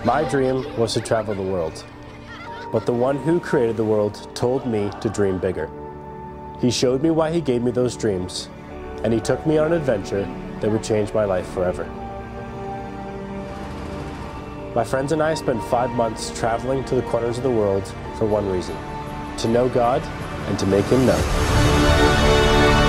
My dream was to travel the world, but the one who created the world told me to dream bigger. He showed me why he gave me those dreams, and he took me on an adventure that would change my life forever. My friends and I spent 5 months traveling to the corners of the world for one reason: to know God and to make Him known.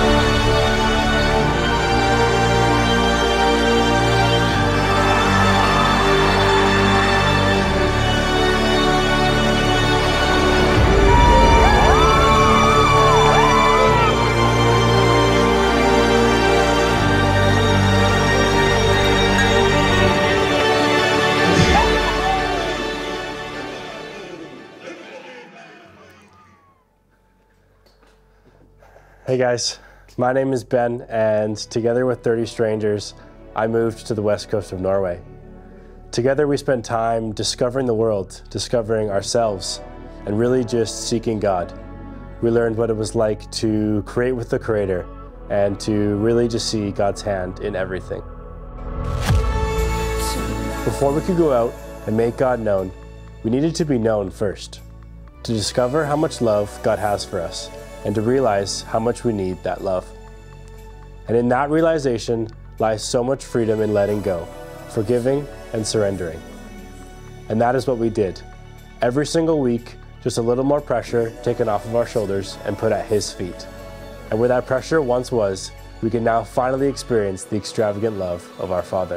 Hey guys, my name is Ben, and together with 30 strangers, I moved to the west coast of Norway. Together we spent time discovering the world, discovering ourselves, and really just seeking God. We learned what it was like to create with the Creator and to really just see God's hand in everything. Before we could go out and make God known, we needed to be known first, to discover how much love God has for us, and to realize how much we need that love. And in that realization lies so much freedom in letting go, forgiving and surrendering. And that is what we did. Every single week, just a little more pressure taken off of our shoulders and put at His feet. And where that pressure once was, we can now finally experience the extravagant love of our Father.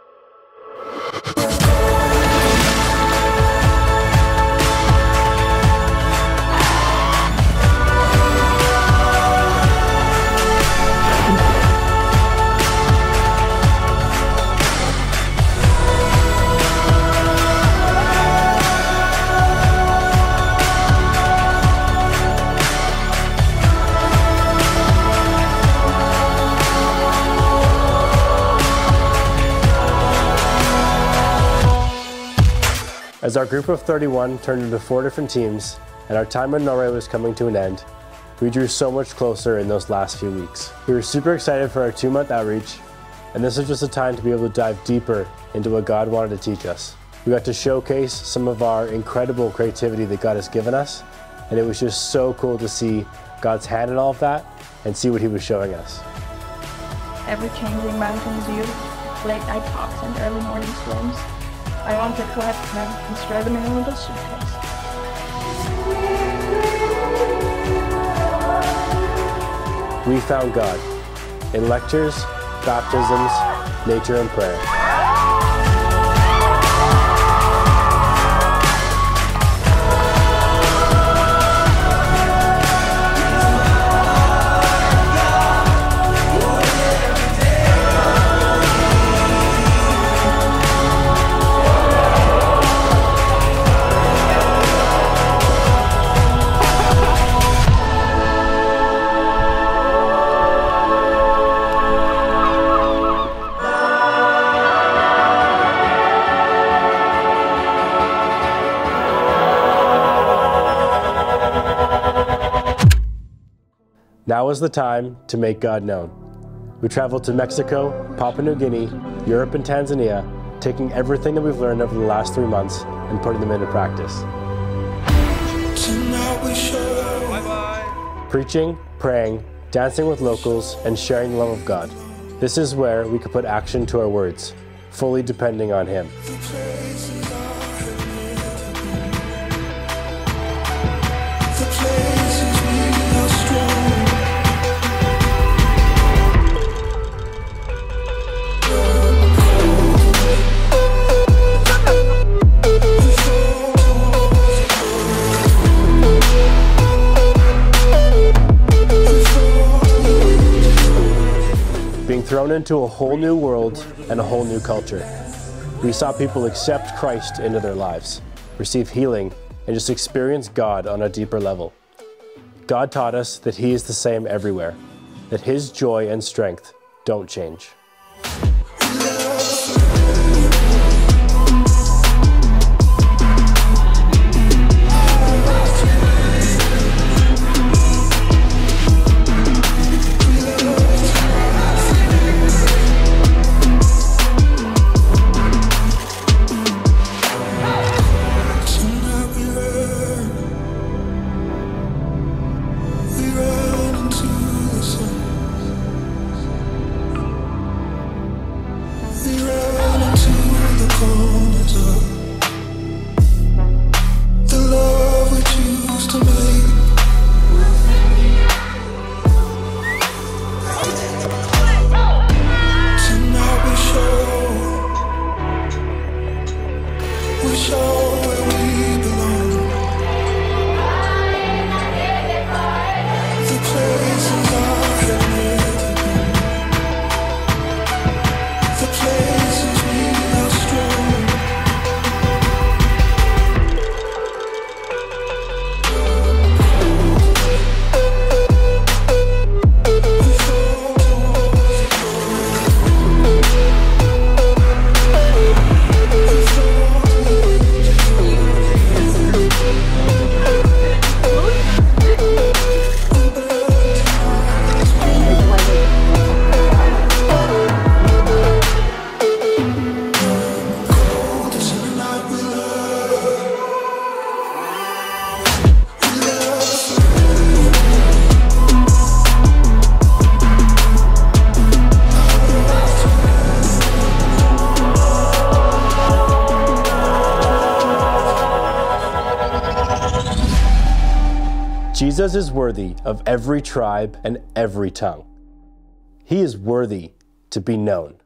As our group of 31 turned into 4 different teams and our time in Norway was coming to an end, we drew so much closer in those last few weeks. We were super excited for our 2-month outreach, and this was just a time to be able to dive deeper into what God wanted to teach us. We got to showcase some of our incredible creativity that God has given us, and it was just so cool to see God's hand in all of that and see what He was showing us. Ever-changing mountain view, late night talks and early morning swims. I want to collect them and store them in a little suitcase. We found God in lectures, baptisms, nature, and prayer. Now was the time to make God known. We traveled to Mexico, Papua New Guinea, Europe, and Tanzania, taking everything that we've learned over the last 3 months and putting them into practice. Preaching, praying, dancing with locals, and sharing the love of God. This is where we could put action to our words, fully depending on Him. Being thrown into a whole new world and a whole new culture. We saw people accept Christ into their lives, receive healing, and just experience God on a deeper level. God taught us that He is the same everywhere, that His joy and strength don't change. Jesus is worthy of every tribe and every tongue. He is worthy to be known.